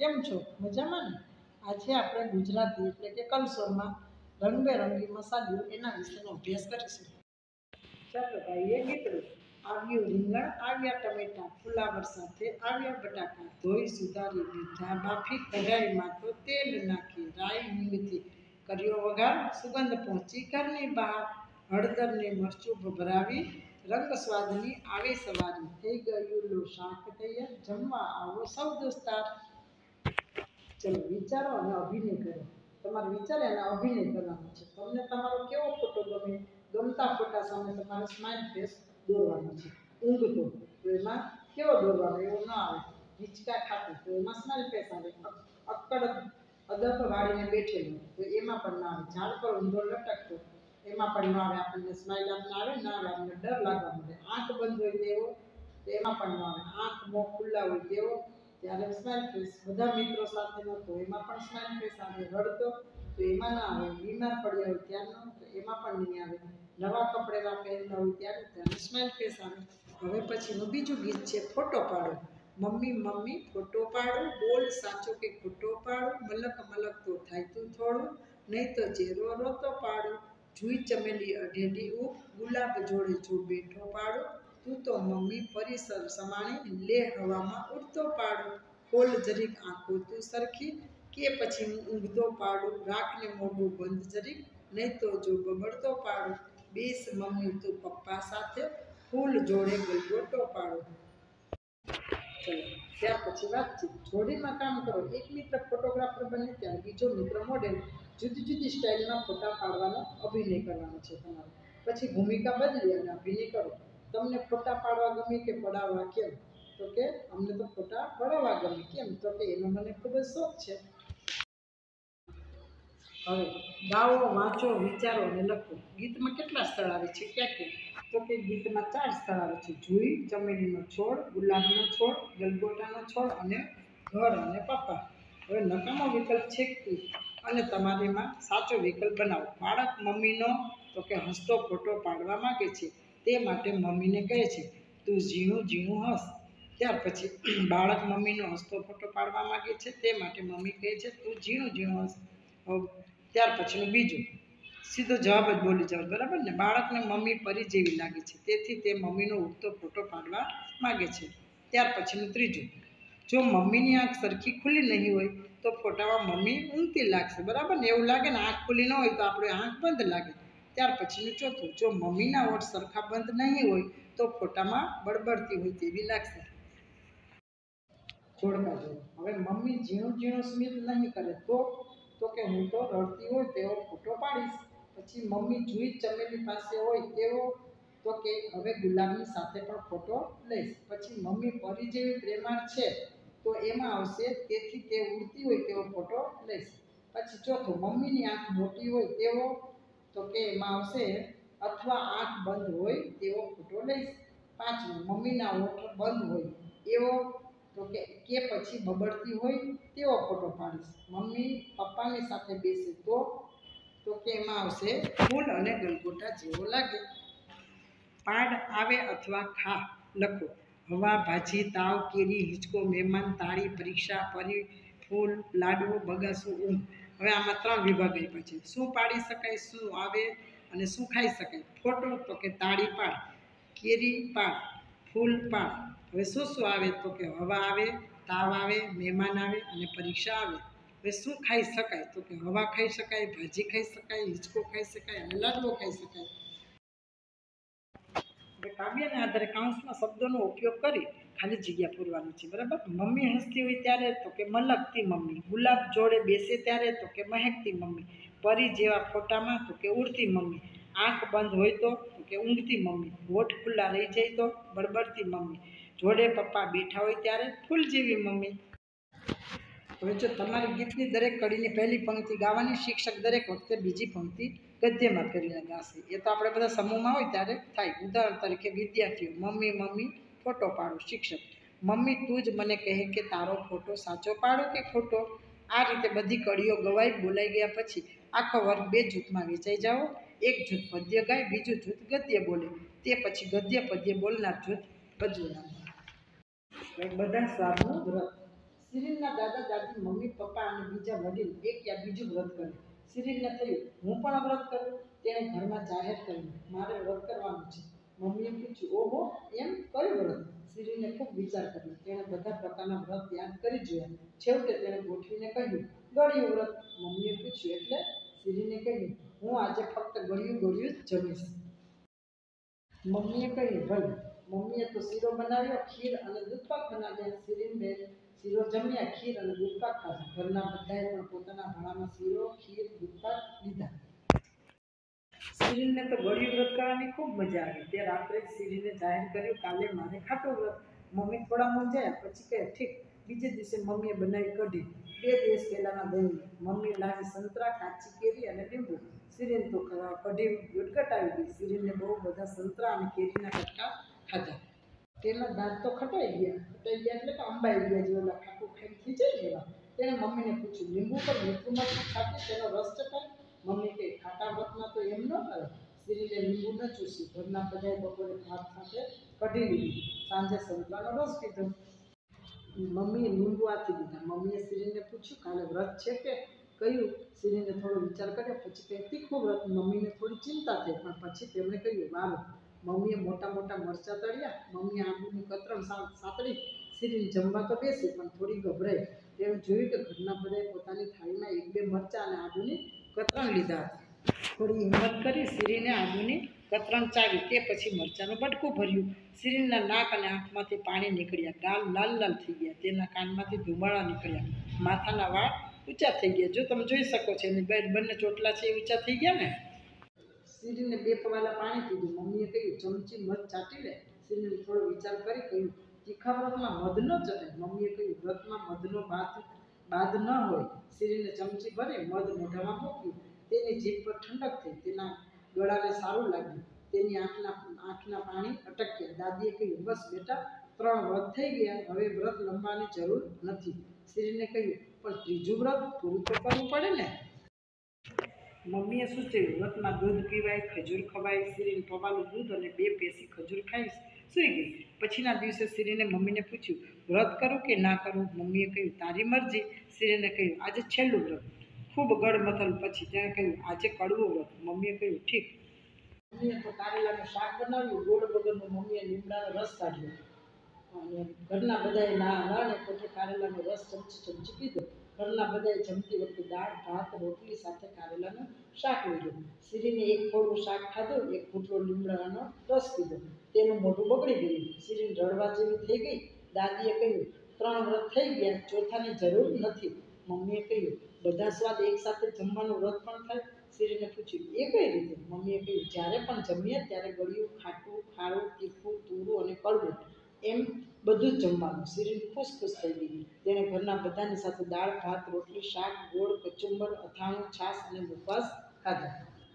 કેમ છો? મજામાં ને? આજે આપણે ગુજરાતી એટલે કે કલસોરમાં રંગબેરંગી મસાલીઓ એના વિશેનો અભ્યાસ કરીશું. ચાલો ભાઈ, એ ગીતડું. આવ્યું રીંગણ, આવ્યા ટમેટા, ફુલાવર સાથે આવ્યા બટાકા, ધોઈ સુધારી દીધા બાફી, કઢાઈમાં તો તેલ નાખી, રાઈ હિંગથી કર્યો વઘાર, સુગંધ પહોંચી ઘરની બહાર, હળદર ને મરચું ભભરાવી, રંગ સ્વાદની આવે સવારી, થઈ ગયું લો શાક તૈયાર, જમવા આવો સૌ દોસ્તાર. ચલો વિચારો અને અભિનય કરો. તમારે વિચારે અને અભિનય કરવાનો છે. તમને તમારો કેવો ફોટો ગમે? ગમતા ફોટા સામે તમારે સ્માઇલ ફેસ દોરવાનો છે. ઊંઘતો તો એમાં કેવો દોરવાનો? એવો ન આવે. હિંચકા ખાતું તો એમાં સ્માઇલ ફેસ આવે. અક્કડ અદપ વાળીને બેઠેલો તો એમાં પણ ના આવે. ઝાડ પર ઊંધો લટકતો એમાં પણ ન આવે. આપણને સ્માઇલ આપને આવે ના આવે, આપણને ડર લાગવા મળે. આંખ બંધ હોય તેવો તો એમાં પણ ન આવે. આંખ મોં ખુલ્લા હોય તેવો ત્યારે સ્માઇલ ફેસ. બધા મિત્રો સાથે નહોતો એમાં પણ સ્માઇલ ફેસ આવે. રડતો તો એમાં ના આવે. બીમાર પડ્યા હોય ત્યારનો તો એમાં પણ નહીં આવે. નવા કપડેલા પહેરતા હોય ત્યારે સ્માઇલ ફેસ આવે. હવે પછીનું બીજું ગીત છે ફોટો પાડો. મમ્મી મમ્મી ફોટો પાડો, બોલ સાચો કે ખોટો પાડો, મલક મલક તો થાય તું થોડું, નહીં તો ચહેરો રોતો પાડો, જુઈ ચમેલી અઢેલી ઉપ, ગુલાબ જોડે જો બેઠો પાડો, તું તો મમ્મી પરિસર સમાણી, લે હવામાં ઉડતો પાડો, ખોલ જરીક આંખો તું સરખી, કે પછી હું ઊંઘતો પાડું, રાખને મોઢું બંધ જરીક, નહીં તો જો બબડતો પાડો, બેસ મમ્મી તું પપ્પા સાથે, ફૂલ જોડે ગલગોટો પાડો. ચલો ત્યાર પછી વાતચીત. જોડીમાં કામ કરો. એક મિત્ર ફોટોગ્રાફર બને ત્યારે બીજો મિત્ર મોડેલ. જુદી જુદી સ્ટાઇલમાં ફોટા પાડવાનો અભિનય કરવાનો છે તમારે. પછી ભૂમિકા બદલી અને અભિનય કરો. તમને ફોટા પાડવા ગમે કે પડાવવા? કેમ? તો કે અમને તો ફોટા પડાવવા ગમે. કેમ? તો કે એનો મને ખૂબ જ શોખ છે. હવે ગાઓ, વાંચો, વિચારો અને લખો. ગીતમાં કેટલા સ્થળ આવે છે? ક્યાં ક્યાં? તો કે ગીતમાં 4 સ્થળ આવે છે. જુઈ, ચમેલીનો છોડ, ગુલાબનો છોડ, ગલગોટાનો છોડ અને ઘર અને પપ્પા. હવે નકામો વિકલ્પ છે અને તમારે એમાં સાચો વિકલ્પ બનાવો. બાળક મમ્મીનો તો કે હસતો ફોટો પાડવા માંગે છે, તે માટે મમ્મીને કહે છે તું ઝીણું ઝીણું હસ. ત્યાર પછી બાળક મમ્મીનો હસતો ફોટો પાડવા માંગે છે, તે માટે મમ્મી કહે છે તું ઝીણું ઝીણું હસ. ત્યાર પછીનું બીજું સીધો જવાબ જ બોલી જાવ, બરાબર ને? બાળકને મમ્મી પરી જેવી લાગે છે, તેથી તે મમ્મીનો ઉડતો ફોટો પાડવા માંગે છે. ત્યાર પછીનું ત્રીજું, જો મમ્મીની આંખ સરખી ખુલ્લી નહીં હોય તો ફોટામાં મમ્મી ઊંઘતી લાગશે, બરાબર ને? એવું લાગે ને આંખ ખુલ્લી ન હોય તો આપણે આંખ બંધ લાગે. ત્યાર પછીનું ચોથું, જો મમ્મીના ઓઠ સરખા બંધ નહીં હોય તો ફોટામાં બળબડતી હોય તેવી લાગશે. જોડકા જોડો. હવે મમ્મી ઝીણું ઝીણું સ્મિત નહીં કરે તો કે હું તો રડતી હોય તેવો ફોટો પાડીશ. પછી મમ્મી જુઈ ચમેલી પાસે હોય તેવો તો કે હવે ગુલાબની સાથે પણ ફોટો લઈશ. પછી મમ્મી પરી જેવી પ્રેમાળ છે તો એમાં આવશે તેથી તે ઉડતી હોય તેવો ફોટો લઈશ. પછી ચોથું, મમ્મીની આંખ મોટી હોય તેવો તો કે એમાં આવશે અથવા આંખ બંધ હોય તેવો ફોટો લઈશ. પાંચમું, મમ્મીના ઓઠ બંધ હોય એવો તો કે પછી બબડતી હોય તેવો ફોટો પાડીશ. મમ્મી પપ્પાની સાથે બેસે તો કે એમાં આવશે ફૂલ અને ગલગોટા જેવો લાગે. પાડ આવે અથવા ખા લખો. હવા, ભાજી, તાવ, કેરી, હિંચકો, મહેમાન, તાળી, પરીક્ષા, પરી, ફૂલ, લાડવો, બગાસું, ઊંઘ. હવે આમાં 3 વિભાગ આપ્યા છે. શું પાડી શકાય, શું આવે અને શું ખાઈ શકાય? ફોટો તો કે તાળી પાડ, કેરી પાડ, ફૂલ પાડ. હવે શું શું આવે? તો કે હવા આવે, તાવ આવે, મહેમાન આવે અને પરીક્ષા આવે. હવે શું ખાઈ શકાય? તો કે હવા ખાઈ શકાય, ભાજી ખાઈ શકાય, હિંચકો ખાઈ શકાય અને લાડવો ખાઈ શકાય. હવે કાવ્યના આધારે કાઉન્સમાં શબ્દોનો ઉપયોગ કરી ખાલી જગ્યા પૂરવાની છે, બરાબર? મમ્મી હસતી હોય ત્યારે તો કે મલકતી મમ્મી, ગુલાબ જોડે બેસે ત્યારે તો કે મહેકતી મમ્મી, પરી જેવા ફોટામાં તો કે ઉડતી મમ્મી, આંખ બંધ હોય તો કે ઊંઘતી મમ્મી, હોઠ ખુલ્લા રહી જાય તો બળબડતી મમ્મી, જોડે પપ્પા બેઠા હોય ત્યારે ફૂલ જેવી મમ્મી. હવે જો તમારી ગીતની દરેક કડીની પહેલી પંક્તિ ગાવાની, શિક્ષક દરેક વખતે બીજી પંક્તિ ગદ્યમાં ફેરવીને ગાશે. એ તો આપણે બધા સમૂહમાં હોય ત્યારે થાય. ઉદાહરણ તરીકે વિદ્યાર્થીઓ મમ્મી મમ્મી ફોટો પાડો. શિક્ષક મમ્મી તું જ મને કહે કે તારો ફોટો સાચો પાડો કે ખોટો. આ રીતે બધી કડીઓ ગવાઈ બોલાઈ ગયા પછી આખો વર્ગ 2 જૂથમાં વેચાઈ જાઓ. એક જૂથ પદ્ય ગાય, બીજું જૂથ ગદ્ય બોલે. તે પછી ગદ્ય પદ્ય બોલનાર જૂથ બદલી નાખે. બધા સ્વાદનું વ્રત. સિરિનના દાદા દાદી મમ્મી પપ્પા અને બીજા વડીલ એક યા બીજું વ્રત કરે. સિરિનને થયું હું પણ વ્રત કરું. તેણે ઘરમાં જાહેર કર્યું મારે વ્રત કરવાનું છે. મમ્મીએ પૂછ્યું ઓહો એમ કયું વ્રત? સિરિને ખૂબ વિચાર કર્યો. તેણે બધા પ્રકારના વ્રત યાદ કરી જોયા. છેવટે તેણે ગોઠવીને કહ્યું ગળ્યું વ્રત. મમ્મીએ પૂછ્યું એટલે? સિરિને કહ્યું હું આજે ફક્ત ગળ્યું જ જમીશ. મમ્મીએ કહ્યું ભલે. મમ્મીએ તો શીરો બનાવ્યો, ખીર અને દૂધપાક બનાવ્યા. સિરિનબેન શીરો જમ્યા, ખીર અને દૂધપાક ખાધા. ઘરના બધાએ પણ પોતાના ભાણામાં શીરો, ખીર, દૂધપાક લીધા. સિરિનને તો ગળ્યું વ્રત કરવાની ખૂબ મજા આવી. તે રાત્રે જ સિરિને જાહેર કર્યું કાલે મારે ખાટું વ્રત. મમ્મી થોડા મૂંઝાયા, પછી કહે ઠીક. બીજે દિવસે મમ્મીએ બનાવી કઢી. 2 દિવસ પહેલાના દહીં. મમ્મીએ લાવી સંતરા, કાચી કેરી અને લીંબુ. સિરિન તો કઢી ગટગટ આવી ગઈ. સિરિનને બહુ બધા સંતરા અને કેરીના કટકા ખાધા. તેના દાંત તો ખટાઈ ગયા એટલે કે અંબાઈ ગયા જેવા ખાટું ખાઈ ખીચાઈ ગયા. તેણે મમ્મીને પૂછ્યું લીંબુ પર મીઠું મરચું છાંટી તેનો રસ ચટાય. મમ્મી કહે ખાટા વ્રતમાં તો એમ ન કરે. સિરિને લીંબુ ન ચૂસ્યું. ઘરના બધાએ બપોરે ભાત સાથે કઢી લીધી. સાંજે સંતરાનો રસ પીધો. મમ્મીએ લીંબુ આથી દીધા. મમ્મીએ સિરિનને પૂછ્યું કાલે વ્રત છે કે કહ્યું. સિરિને થોડો વિચાર કર્યો, પછી કંઈ તીખું વ્રત. મમ્મીને થોડી ચિંતા થઈ, પણ પછી તેમણે કહ્યું વારું. મમ્મીએ મોટા મોટા મરચાં તળ્યા. મમ્મીએ આંબુની કતરણ સાતળી. સિરિન જમવા તો બેસી, પણ થોડી ગભરાઈ. તેણે જોયું કે ઘરના બધાએ પોતાની થાળીમાં 1-2 મરચાં અને આદુની કતરણ લીધા હતા. થોડી હિંમત કરી સિરિને આદુની કતરણ ચાવી. તે પછી મરચાંનું બટકું ભર્યું. સિરિનના નાક અને આંખમાંથી પાણી નીકળ્યા. ગાલ લાલ લાલ થઈ ગયા. તેના કાનમાંથી ધુમાડા નીકળ્યા. માથાના વાળ ઊંચા થઈ ગયા. જો તમે જોઈ શકો છો એની બંને ચોટલા છે એ ઊંચા થઈ ગયા ને. સિરિને 2 પવાલા પાણી પીધું. મમ્મીએ કહ્યું ચમચી મધ ચાટી લે. સિરિને થોડો વિચાર કરી કહ્યું તીખા વ્રતમાં મધ ન ચટાય. મમ્મીએ કહ્યું વ્રતમાં મધનો બાદ ન હોય. સિરિને ચમચી ભરી મધ મોઢામાં મૂક્યું. તેની જીભ પર ઠંડક થઈ. તેના ગળાને સારું લાગ્યું. તેની આંખના પાણી અટક્યા. દાદીએ કહ્યું બસ બેટા 3 વ્રત થઈ ગયા, હવે વ્રત લંબાવવાની જરૂર નથી. સિરિને કહ્યું પણ ત્રીજું વ્રત પૂરું તો કરવું પડે ને. મમ્મીએ સૂચવ્યું વ્રતમાં દૂધ પીવાય, ખજૂર ખવાય. સિરિન પવાલું દૂધ અને 2 પેસી ખજૂર ખાઈ સૂઈ ગઈ. પછીના દિવસે સિરિને મમ્મીને પૂછ્યું વ્રત કરું કે ના કરું. મમ્મીએ કહ્યું તારી મરજી. સિરિને કહ્યું આજે છેલ્લું વ્રત. ખૂબ ગળમથલ પછી તેણે કહ્યું આજે કડવું વ્રત. મમ્મીએ કહ્યું ઠીક. મમ્મીએ તો કારેલાનું શાક બનાવ્યું. ગોળ વગરનું. મમ્મીએ લીમડાનો રસ કાઢ્યો અને ઘરના બધાએ નાને પોતે કારેલાનો રસ ચમચી પીધો. ઘરના બધાએ જમતી વખતે દાળ, ભાત, રોટલી સાથે કારેલાનું શાક લીધું. સિરિને 1 થોડું શાક ખાધું, 1 ઘૂંટડો લીમડાનો રસ પીધો. તેનું મોઢું બગડી ગયું. સિરિન રડવા જેવી થઈ ગઈ. દાદીએ કહ્યું 3 વ્રત થઈ ગયા, ચોથાની જરૂર નથી. મમ્મીએ કહ્યું બધા સ્વાદ એકસાથે જમવાનું વ્રત પણ થાય. સિરિને પૂછ્યું એ કઈ રીતે? મમ્મીએ કહ્યું જ્યારે પણ જમીએ ત્યારે ગળ્યું, ખાટું, ખારું, તીખું, તુરું અને કડવું એમ બધું જ જમવાનું. સિરિન ખુશ થઈ ગઈ. તેણે ઘરના બધાની સાથે દાળ, ભાત, રોટલી, શાક, ગોળ, કચુંબર, અથાણું, છાશ અને મુખવાસ ખાધા.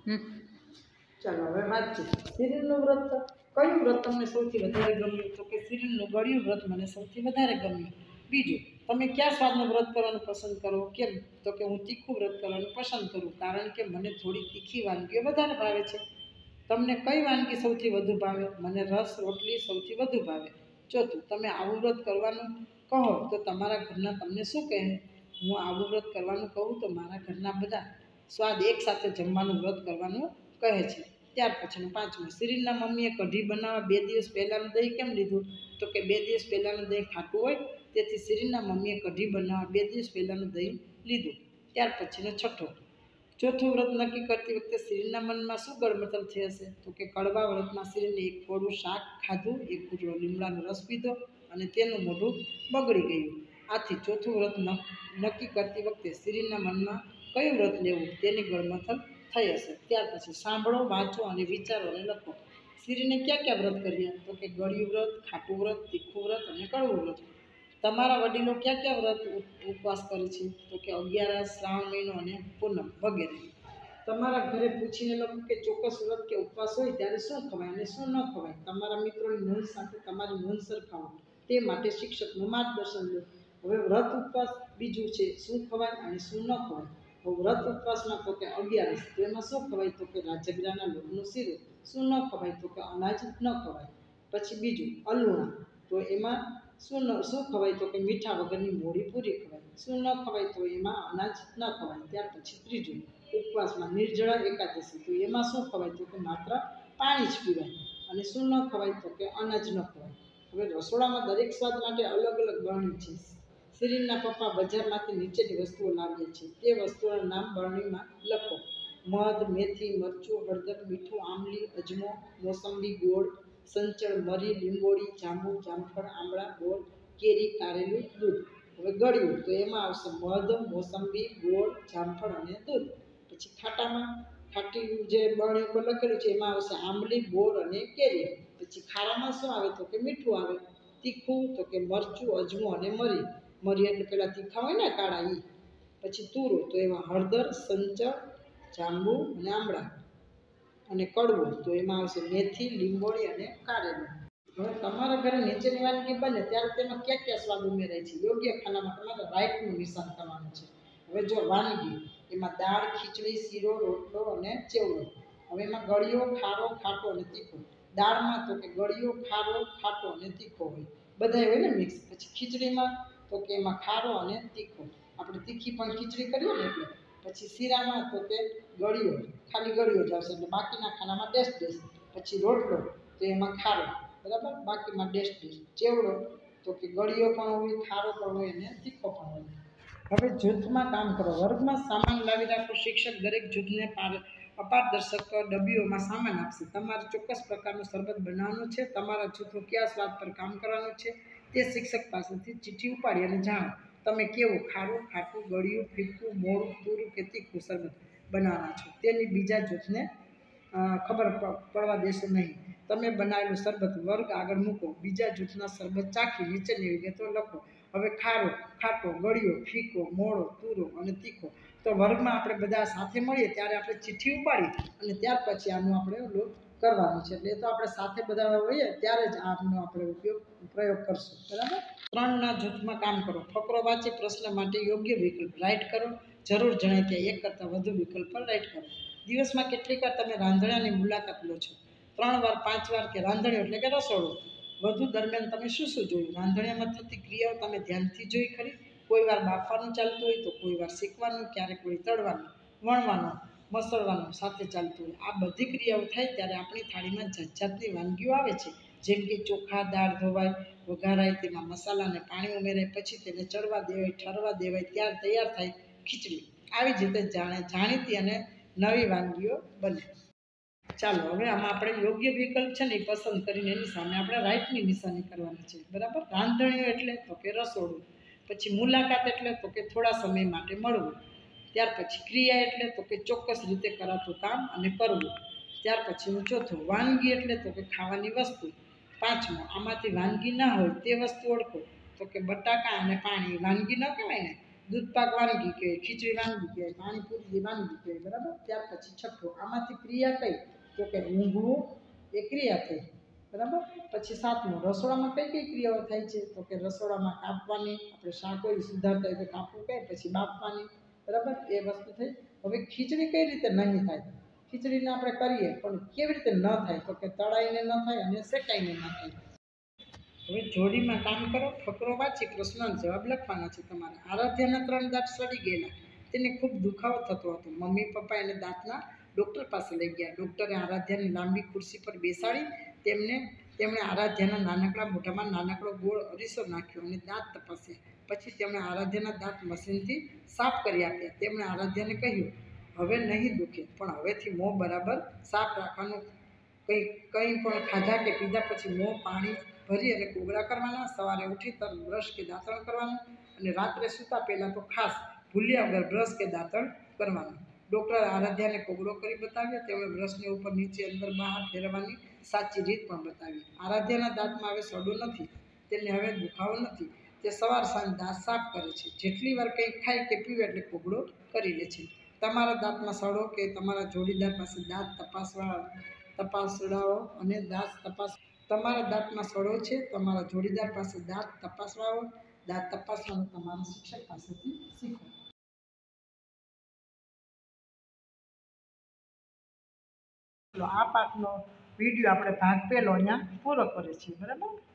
ચાલો હવે વાંચીએ. સિરિનનું વ્રત કયું વ્રત તમને સૌથી વધારે ગમ્યું? તો કે સિરિનનું ગળ્યું વ્રત મને સૌથી વધારે ગમ્યું. બીજું તમે કયા સ્વાદનું વ્રત કરવાનું પસંદ કરો? કેમ? તો કે હું તીખું વ્રત કરવાનું પસંદ કરું, કારણ કે મને થોડી તીખી વાનગીઓ વધારે ભાવે છે. તમને કઈ વાનગી સૌથી વધુ ભાવે? મને રસ રોટલી સૌથી વધુ ભાવે. ચોથું તમે આવું વ્રત કરવાનું કહો તો તમારા ઘરના તમને શું કહે? હું આવું વ્રત કરવાનું કહું તો મારા ઘરના બધા સ્વાદ એકસાથે જમવાનું વ્રત કરવાનું કહે છે. ત્યાર પછીનું 5મું. સિરિનના મમ્મીએ કઢી બનાવવા 2 દિવસ પહેલાંનું દહીં કેમ લીધું? તો કે 2 દિવસ પહેલાંનું દહીં ખાટું હોય, તેથી સિરિનના મમ્મીએ કઢી બનાવવા 2 દિવસ પહેલાંનું દહીં લીધું. ત્યાર પછીનો 6થો. ચોથું વ્રત નક્કી કરતી વખતે સિરિનના મનમાં શું ગળમથલ થઈ હશે? તો કે કડવા વ્રતમાં સિરિને 1 થોડું શાક ખાધું, 1 ઘૂંટડો લીમડાનો રસ પીધો અને તેનું મોઢું બગડી ગયું. આથી ચોથું વ્રત નક્કી કરતી વખતે સિરિનના મનમાં કયું વ્રત લેવું તેની ગળમથલ થઈ હશે. ત્યાર પછી સાંભળો, વાંચો અને વિચારો અને લખો. સિરિને ક્યાં વ્રત કર્યા? તો કે ગળ્યું વ્રત, ખાટું વ્રત, તીખું વ્રત અને કડવું વ્રત. તમારા વડીલો ક્યાં વ્રત ઉપવાસ કરે છે? તો કે 11, શ્રાવણ મહિનો અને પૂનમ વગેરે. તમારા ઘરે પૂછીને લખો કે ચોક્કસ વ્રત કે ઉપવાસ હોય ત્યારે શું ખવાય અને શું ન ખવાય. તમારા મિત્રોની નોંધ સાથે તમારી નોંધ સરખાવો. તે માટે શિક્ષકનું માર્ગદર્શન લો. હવે વ્રત ઉપવાસ બીજું છે શું ખવાય અને શું ન ખવાય. વ્રત ઉપવાસમાં તો કે 11 તો એમાં શું ખવાય? તો કે રાજગરાના લોટનો શીરો. શું ન ખવાય? તો કે અનાજ ન ખવાય. પછી બીજું અલુણા, તો એમાં શું ખવાય તો કે મીઠા વગરની મોડી પૂરી ખવાય. શું ન ખવાય તો એમાં અનાજ ન ખવાય. ત્યાર પછી ત્રીજું ઉપવાસમાં નિર્જળા એકાદશી, તો એમાં શું ખવાય તો કે માત્ર પાણી જ પીવાય. અને શું ન ખવાય તો કે અનાજ ન ખવાય. હવે રસોડામાં દરેક સ્વાદ માટે અલગ અલગ બરણી છે. શરીરના પપ્પા બજારમાંથી નીચેની વસ્તુઓ લાવ્યા છે, તે વસ્તુઓના નામ બરણીમાં લખો. મધ, મેથી, મરચું, હળદર, મીઠું, આમલી, અજમો, મોસંબી, ગોળ, સંચળ, મરી, લીંબોળી, જાંબુ, જામફળ, આમળા, ગોળ, કેરી, કારેલું, દૂધ. હવે ગળ્યું તો એમાં આવશે મધ, મોસંબી, ગોળ, જામફળ અને દૂધ. પછી ખાટી જે બરણી ઉપર લખેલું છે એમાં આવશે આંબલી, ગોળ અને કેરી. પછી ખારામાં શું આવે તો કે મીઠું આવે. તીખું તો કે મરચું, અજમો અને મરી એટલે પેલા તીખા હોય ને કાળા એ. પછી તુરો તો એમાં હળદર, સંચળ, જાંબુ અને આમળા. અને કડવું તો એમાં આવશે મેથી, લીંબોળી અને કારેલું. હવે તમારા ઘરે નીચેની વાનગી બને ત્યારે તેમાં કયા સ્વાદ ઉમેરાય છે, યોગ્ય ખાનામાં તમારે રાઈટનું નિશાન કરવાનું છે. હવે જો વાનગી એમાં દાળ, ખીચડી, શીરો, રોટલો અને ચેવડો. હવે એમાં ગળ્યો, ખારો, ખાટો અને તીખો. દાળમાં તો કે ગળ્યો, ખારો, ખાટો અને તીખો હોય, બધાય હોય ને મિક્સ. પછી ખીચડીમાં તો કે એમાં ખારો અને તીખો, આપણે તીખી પણ ખીચડી કરીએ ને એટલે. પછી શીરામાં તો કે ગળ્યો, ખાલી ગળ્યો જ આવશે એટલે બાકીના ખાનામાં ડેશ. પછી રોટલો તો એમાં ખારો, બરાબર, બાકીમાં ડેશ. ચેવડો તો કે ગળ્યો પણ હોય, ખારો પણ હોય અને તીખો પણ હોય. હવે જૂથમાં કામ કરો. વર્ગમાં સામાન લાવી રાખો. શિક્ષક દરેક જૂથને અપારદર્શક ડબ્બીઓમાં સામાન આપશે. તમારે ચોક્કસ પ્રકારનું શરબત બનાવવાનું છે. તમારા જૂથનું કયા સ્વાદ પર કામ કરવાનું છે તે શિક્ષક પાસેથી ચિઠ્ઠી ઉપાડી અને જાણો. તમે કેવું ખારું, ખાટું, ગળ્યું, ફીક્કું, મોળું, તુરું કે તીખું શરબત બનાવવાના છો તેની બીજા જૂથને ખબર પડવા દેશો નહીં. તમે બનાવેલું શરબત વર્ગ આગળ મૂકો. બીજા જૂથના શરબત ચાખી નીચેની વિગતો લખો. હવે ખારો, ખાટો, ગળ્યો, ફીકો, મોળો, તુરો અને તીખો. તો વર્ગમાં આપણે બધા સાથે મળીએ ત્યારે આપણે ચિઠ્ઠી ઉપાડી અને ત્યાર પછી આનું આપણે કરવાનું છે. એટલે તો આપણે સાથે બધા હોઈએ ત્યારે જ આનો આપણે પ્રયોગ કરશું, બરાબર. 3ના જૂથમાં કામ કરો. ફકરો વાંચી પ્રશ્ન માટે યોગ્ય વિકલ્પ રાઈટ કરો. જરૂર જણાય ત્યાં એક કરતાં વધુ વિકલ્પ પર રાઈટ કરો. દિવસમાં કેટલીક વાર તમે રાંધણાની મુલાકાત લો છો? 3 વાર, 5 વાર કે રાંધણ્યો એટલે કે રસોડું. વધુ દરમિયાન તમે શું જોયું? રાંધણીમાં થતી ક્રિયાઓ તમે ધ્યાનથી જોઈ ખરી? કોઈ વાર બાફવાનું ચાલતું હોય તો કોઈ વાર શેકવાનું, ક્યારેક કોઈ તળવાનું, વણવાનું, મસળવાનું સાથે ચાલતું હોય. આ બધી ક્રિયાઓ થાય ત્યારે આપણી થાળીમાં જાતની વાનગીઓ આવે છે. જેમ કે ચોખા, દાળ ધોવાય, વઘારાય, તેમાં મસાલા અને પાણી ઉમેરાય, પછી તેને ચડવા દેવાય, ઠરવા દેવાય, ત્યાર તૈયાર થાય ખીચડી. આવી જ રીતે જાણીતી અને નવી વાનગીઓ બને. ચાલો હવે આમાં આપણે યોગ્ય વિકલ્પ છે ને એ પસંદ કરીને એની સામે આપણે રાઈટની નિશાની કરવાની છે, બરાબર. રાંધણીઓ એટલે તો કે રસોડું. પછી મુલાકાત એટલે તો કે થોડા સમય માટે મળવું. ત્યાર પછી ક્રિયા એટલે તો કે ચોક્કસ રીતે કરાતું કામ અને કરવું. ત્યાર પછીનું ચોથું વાનગી એટલે તો કે ખાવાની વસ્તુ. 5મો આમાંથી વાનગી ના હોય તે વસ્તુ ઓળખો. તો કે બટાકા અને પાણી વાનગી ન કહેવાય ને. દૂધપાક વાનગી કહેવાય, ખીચડી વાનગી કહેવાય, પાણીપુરી વાનગી કહેવાય, બરાબર. ત્યાર પછી છઠ્ઠું આમાંથી ક્રિયા કઈ? તો કે ઊંઘવું એ ક્રિયા થઈ, બરાબર. પછી 7મું રસોડામાં કઈ ક્રિયાઓ થાય છે? તો કે રસોડામાં કાપવાની, આપણે શાક હોય સુધારતા હોય તો કાપવું કહે, પછી બાફવાની, બરાબર, એ વસ્તુ થઈ. હવે ખીચડી કઈ રીતે નહીં થાય? ખીચડીને આપણે કરીએ પણ કેવી રીતે ન થાય? તો કે તળાઈને ન થાય અને શેકાઈને ન થાય. હવે જોડીમાં કામ કરો. ફકરો વાંચી પ્રશ્નનો જવાબ લખવાના છે તમારે. આરાધ્યાના 3 દાંત સડી ગયેલા, તેને ખૂબ દુખાવો થતો હતો. મમ્મી પપ્પા એને દાંતના ડૉક્ટર પાસે લઈ ગયા. ડૉક્ટરે આરાધ્યાને લાંબી ખુરશી પર બેસાડી તેમણે આરાધ્યાના નાનકડા મોઢામાં નાનકડો ગોળ અરીસો નાખ્યો અને દાંત તપાસ્યા. પછી તેમણે આરાધ્યાના દાંત મશીનથી સાફ કરી આપ્યા. તેમણે આરાધ્યાને કહ્યું, હવે નહીં દુખે, પણ હવેથી મોં બરાબર સાફ રાખવાનું. કંઈ પણ ખાધા કે પીધા પછી મોં પાણી ભરી અને કોગળા કરવાના. સવારે ઉઠી તરત બ્રશ કે દાંતણ કરવાનું અને રાત્રે સૂતા પહેલાં તો ખાસ ભૂલ્યા વગર બ્રશ કે દાંતણ કરવાનું. ડૉક્ટરે આરાધ્યાને કોગળો કરી બતાવ્યો. તેમણે બ્રશને ઉપર નીચે અંદર બહાર ફેરવવાની સાચી રીત પણ બતાવી. આરાધ્યાના દાંતમાં હવે સડો નથી, તેને હવે દુખાવો નથી. તે સવાર સાંજ દાંત સાફ કરે છે. જેટલી વાર કંઈક ખાય કે પીવે એટલે કોગળો કરી લે છે. તમારા દાંતમાં સડો કે તમારા જોડીદાર પાસે દાંત તપાસડાવો અને તમારા દાંતમાં સડો છે, તમારા જોડીદાર પાસે દાંત તપાસવાઓ. દાંત તપાસવાનું તમારા શિક્ષક પાસેથી શીખો. આ પાઠનો વિડીયો આપણે ભાગ પહેલો અહીંયા પૂરો કરીએ છીએ, બરાબર.